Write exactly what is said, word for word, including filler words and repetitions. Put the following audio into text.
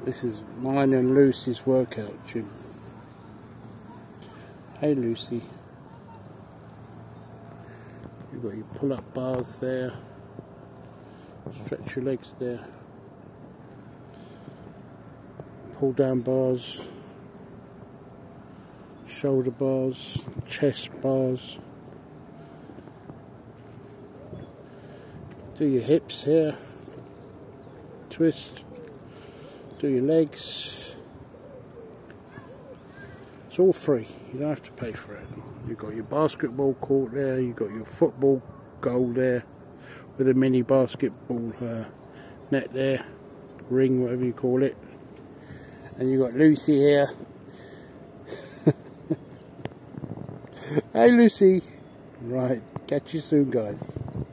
This is mine and Lucy's workout gym. Hey Lucy. You've got your pull-up bars there. Stretch your legs there. Pull down bars. Shoulder bars. Chest bars. Do your hips here. Twist. Do your legs. It's all free, you don't have to pay for it. You've got your basketball court there, you've got your football goal there with a mini basketball uh, net there, ring, whatever you call it. And you've got Lucy here. Hey Lucy! Right, catch you soon guys.